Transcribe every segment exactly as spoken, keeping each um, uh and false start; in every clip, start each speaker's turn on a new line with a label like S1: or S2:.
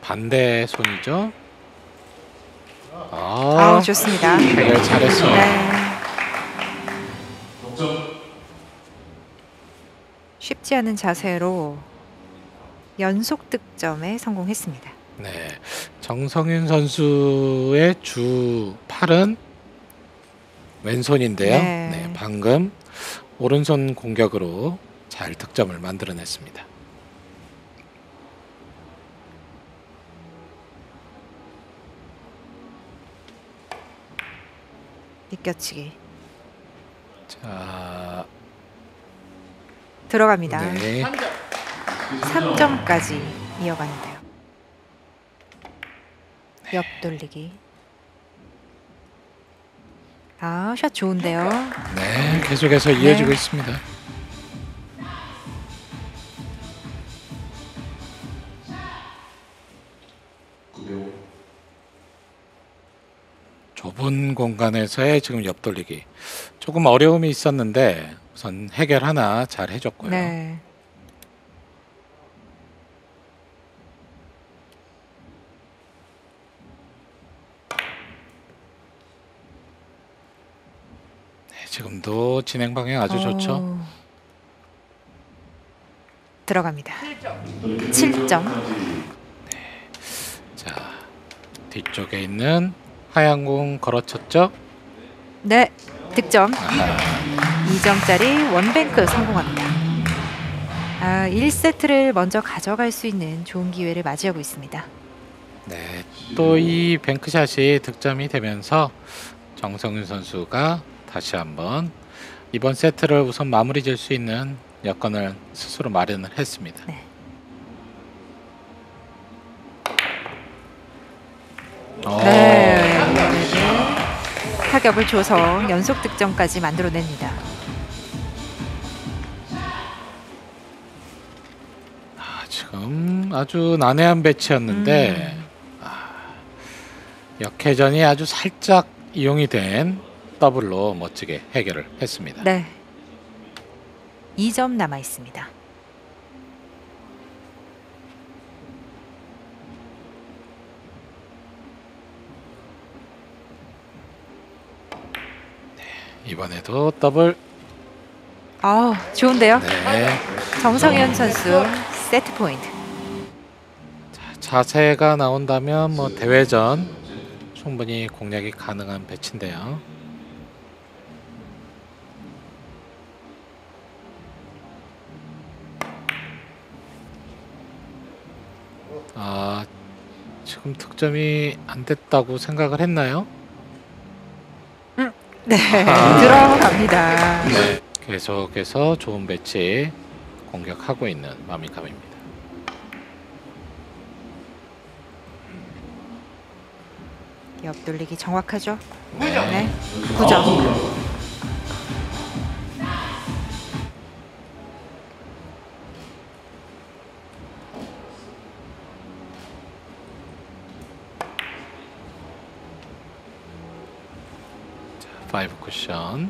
S1: 반대 손이죠. 아,
S2: 아우, 좋습니다.
S1: 해결 잘했어요.
S2: 네. 쉽지 않은 자세로 연속 득점에 성공했습니다.
S1: 네, 정성윤 선수의 주 팔은 왼손인데요.
S2: 네.
S1: 네, 방금 오른손 공격으로 잘 득점을 만들어냈습니다.
S2: 비껴치기
S1: 자,
S2: 들어갑니다.
S1: 네,
S2: 삼 점까지 이어가는데요. 옆 돌리기. 아, 샷 좋은데요.
S1: 네, 계속해서 이어지고
S2: 네.
S1: 있습니다. 좁은 공간에서의 지금 옆 돌리기 조금 어려움이 있었는데 우선 해결 하나 잘 해줬고요.
S2: 네.
S1: 네, 지금도 진행 방향 아주 좋죠.
S2: 오. 들어갑니다. 칠 점.
S1: 자, 뒤쪽에 있는 하얀 공 걸어쳤죠.
S2: 네. 득점.
S1: 아하,
S2: 이 점짜리 원뱅크 성공합니다. 아, 일 세트를 먼저 가져갈 수 있는 좋은 기회를 맞이하고 있습니다.
S1: 네, 또 이 뱅크샷이 득점이 되면서 정성윤 선수가 다시 한번 이번 세트를 우선 마무리 질 수 있는 여건을 스스로 마련을 했습니다.
S2: 네.
S1: 오,
S2: 네. 타격을 줘서 연속 득점까지 만들어냅니다.
S1: 아, 지금 아주 난해한 배치였는데
S2: 음.
S1: 아, 역회전이 아주 살짝 이용이 된 더블로 멋지게 해결을 했습니다.
S2: 네. 이 점 남아 있습니다.
S1: 이번에도 더블.
S2: 아우, 좋은데요.
S1: 네,
S2: 정성현 선수 세트 포인트.
S1: 자세가 나온다면 뭐 대회전 충분히 공략이 가능한 배치인데요. 아, 지금 득점이 안 됐다고 생각을 했나요?
S2: 네.
S1: 아하.
S2: 들어갑니다.
S1: 네, 계속해서 좋은 배치 공격하고 있는 마미감입니다.
S2: 옆 돌리기 정확하죠? 네. 구 점.
S1: 파이브 쿠션.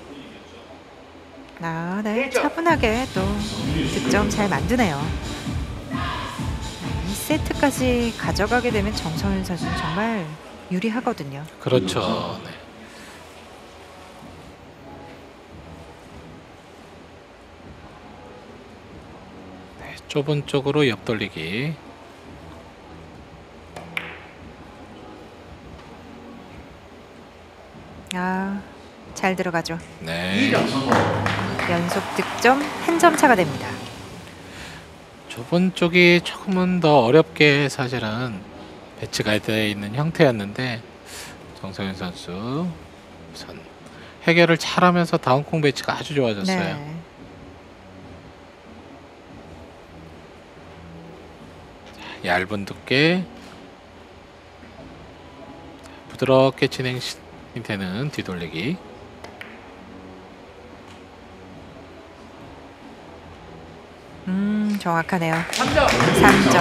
S2: 아, 네. 차분하게 또 득점 잘 만드네요. 이 세트까지 가져가게 되면 정성윤 선수는 정말 유리하거든요.
S1: 그렇죠. 네. 네, 좁은 쪽으로 옆 돌리기.
S2: 아, 잘 들어가죠.
S1: 네.
S2: 연속 득점 한 점 차가 됩니다.
S1: 좁은 쪽이 조금은 더 어렵게 사실은 배치가 되어 있는 형태였는데 정성윤 선수 우선 해결을 잘하면서 다운콩 배치가 아주 좋아졌어요.
S2: 네.
S1: 얇은 두께 부드럽게 진행이 되는 뒤돌리기.
S2: 음, 정확하네요. 삼 점.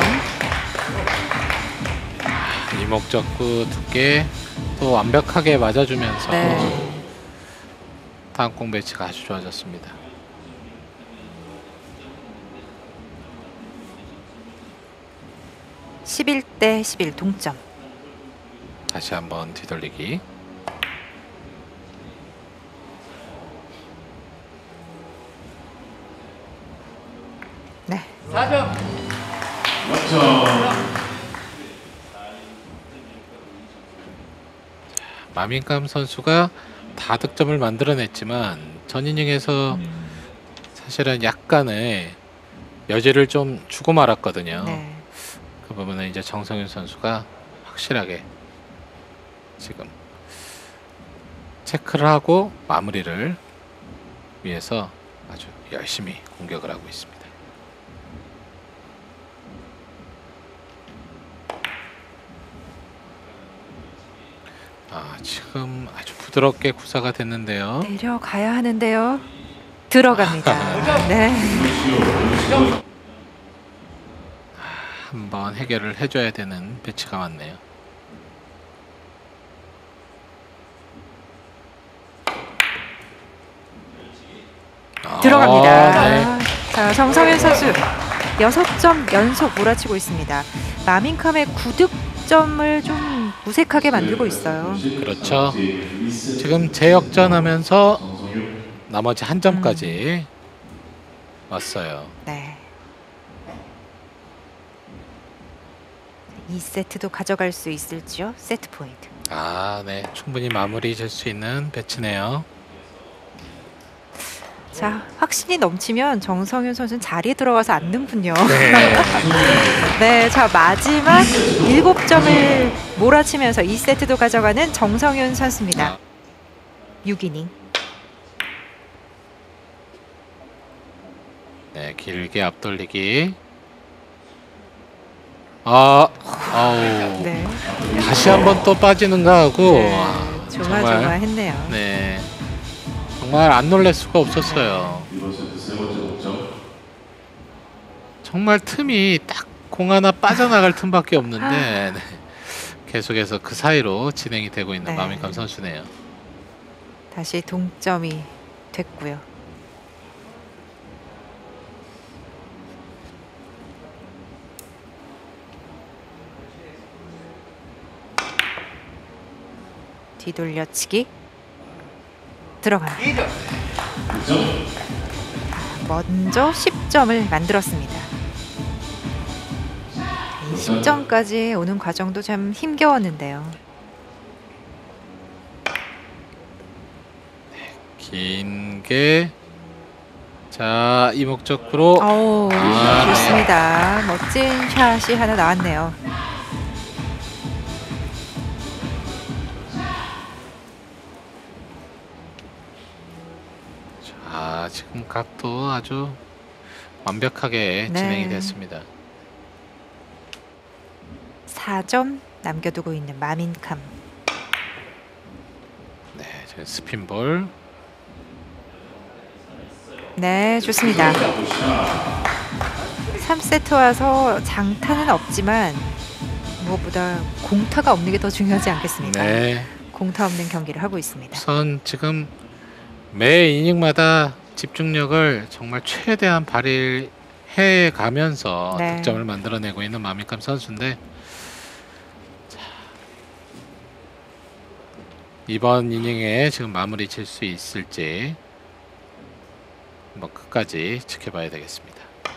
S1: 이목적구 두께 또 완벽하게 맞아주면서
S2: 네.
S1: 다운콩 배치가 아주 좋아졌습니다.
S2: 십일 대 십일 동점.
S1: 다시 한번 뒤돌리기.
S2: 네.
S3: 사 점.
S1: 마민감 선수가 다 득점을 만들어냈지만 전 이닝에서
S2: 음,
S1: 사실은 약간의 여지를 좀 주고 말았거든요.
S2: 네.
S1: 그 부분은 이제 정성윤 선수가 확실하게 지금 체크를 하고 마무리를 위해서 아주 열심히 공격을 하고 있습니다. 아, 지금 아주 부드럽게 구사가 됐는데요.
S2: 내려가야 하는데요. 들어갑니다. 네.
S1: 한번 해결을 해줘야 되는 배치가 왔네요.
S2: 들어갑니다.
S1: 아, 네.
S2: 자, 정성윤 선수 여섯 점 연속 몰아치고 있습니다. 마민캄의 구 득점을 좀 무색하게 만들고 있어요.
S1: 그렇죠. 지금 재역전하면서 나머지 한 점까지 왔어요.
S2: 네. 이 세트도 가져갈 수 있을지요? 세트 포인트.
S1: 아, 네. 충분히 마무리 질 수 있는 배치네요.
S2: 자, 확신이 넘치면 정성윤 선수는 자리에 들어가서 앉는군요.
S1: 네.
S2: 네, 자 마지막 일곱 점을 몰아치면서 이 세트도 가져가는 정성윤 선수입니다.
S1: 아,
S2: 육 이닝.
S1: 네, 길게 앞돌리기. 아, 아우.
S2: 네,
S1: 다시 한번 또 빠지는가 하고. 아,
S2: 네 조마조마했네요.
S1: 네. 정말 안 놀랄 수가 없었어요. 정말 틈이 딱 공 하나 빠져나갈 틈밖에 없는데 네. 계속해서 그 사이로 진행이 되고 있는
S2: 네.
S1: 마민감 선수네요.
S2: 다시 동점이 됐고요. 뒤돌려치기 들어갑니다.
S3: 이 점.
S2: 먼저 십 점을 만들었습니다. 이 십 점까지 오는 과정도 참 힘겨웠는데요.
S1: 긴게 자 이목적으로
S2: 오,
S1: 아, 네.
S2: 좋습니다. 멋진 샷이 하나 나왔네요.
S1: 자 지금 각도 아주 완벽하게
S2: 네.
S1: 진행이 됐습니다.
S2: 사 점 남겨두고 있는 마민캄.
S1: 네, 저 스핀볼.
S2: 네, 좋습니다. 삼 세트 와서 장타는 없지만 무엇보다 공타가 없는 게 더 중요하지 않겠습니까?
S1: 네,
S2: 공타 없는 경기를 하고 있습니다.
S1: 우선 지금 매 이닝마다 집중력을 정말 최대한 발휘해 가면서
S2: 네.
S1: 득점을 만들어내고 있는 마민캄 선수인데 자, 이번 이닝에 지금 마무리 칠 수 있을지 한번 끝까지 지켜봐야 되겠습니다.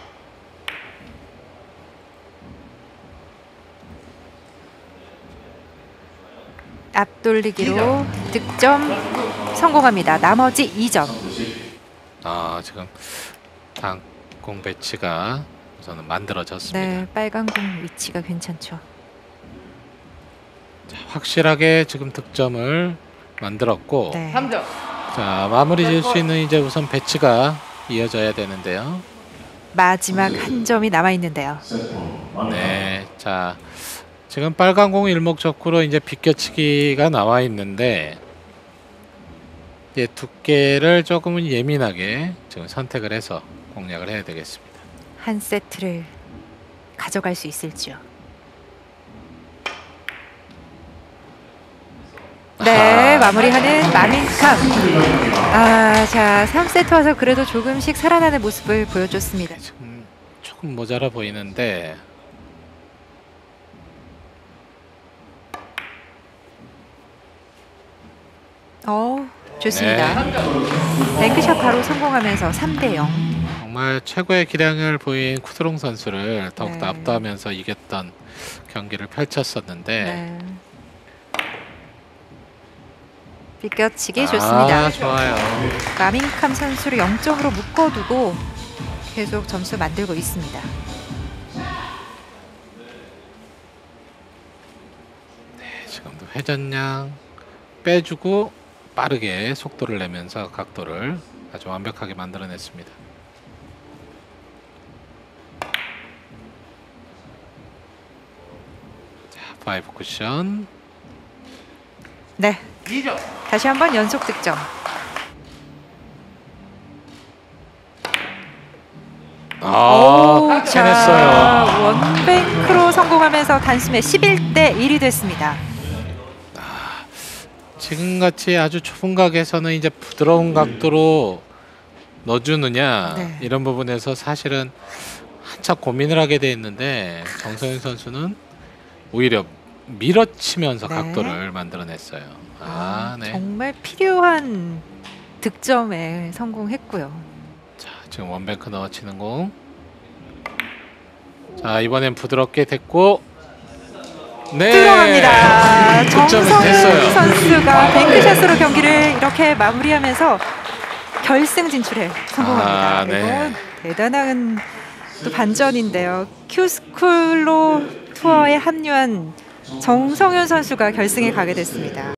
S2: 앞돌리기로 득점 성공합니다. 나머지 이 점.
S1: 아 지금 당공 배치가 우선은 만들어졌습니다.
S2: 네, 빨간 공 위치가 괜찮죠.
S1: 자, 확실하게 지금 득점을 만들었고
S2: 네.
S3: 삼 점.
S1: 자 마무리 질 수 있는 이제 우선 배치가 이어져야 되는데요.
S2: 마지막 한 점이 남아 있는데요.
S1: 네, 자 지금 빨간 공 일목적구로 이제 비껴치기가 나와 있는데 이제 두께를 조금은 예민하게 지금 선택을 해서 공략을 해야 되겠습니다.
S2: 한 세트를 가져갈 수 있을지요. 네, 마무리하는 마민캄. 아, 자, 삼 세트 와서 그래도 조금씩 살아나는 모습을 보여줬습니다.
S1: 지금 조금 모자라 보이는데
S2: 어, 좋습니다. 뱅크샷 바로 성공하면서 삼 대 영.
S1: 정말 최고의 기량을 보인 쿠드롱 선수를 더욱더
S2: 네.
S1: 압도하면서 이겼던 경기를 펼쳤었는데
S2: 네. 비껴치기 좋습니다.
S1: 아, 좋아요.
S2: 마밍캄 선수를 영 점으로 묶어두고 계속 점수 만들고 있습니다.
S1: 지금도 회전량 빼주고 빠르게 속도를 내면서 각도를 아주 완벽하게 만들어냈습니다. 자, 파이브 쿠션.
S2: 네, 다시 한번 연속 득점.
S1: 아,
S2: 자,
S1: 해냈어요.
S2: 원뱅크로 성공하면서 단숨에 십일 대 일이 됐습니다.
S1: 지금같이 아주 좁은 각에서는 이제 부드러운 각도로 넣어주느냐
S2: 네.
S1: 이런 부분에서 사실은 한참 고민을 하게 돼 있는데 정성윤 선수는 오히려 밀어치면서
S2: 네.
S1: 각도를 만들어냈어요. 아, 네.
S2: 정말 필요한 득점에 성공했고요.
S1: 자, 지금 원뱅크 넣어치는 공. 자, 이번엔 부드럽게 됐고, 네,
S2: 들어갑니다.
S1: 득점은
S2: 정성윤
S1: 됐어요.
S2: 선수가 뱅크샷으로 경기를 이렇게 마무리하면서 결승 진출에 성공합니다.
S1: 아,
S2: 그리고
S1: 네.
S2: 대단한 또 반전인데요. 큐스쿨로 투어에 합류한 정성윤 선수가 결승에 가게 됐습니다.